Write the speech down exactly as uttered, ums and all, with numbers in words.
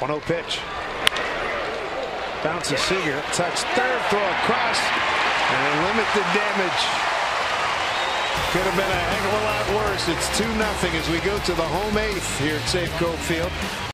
one oh pitch. Bounces Seager. Touch third. Throw across. And limit the damage. Could have been a heck of a lot worse. It's two nothing as we go to the home eighth here at Safeco Field.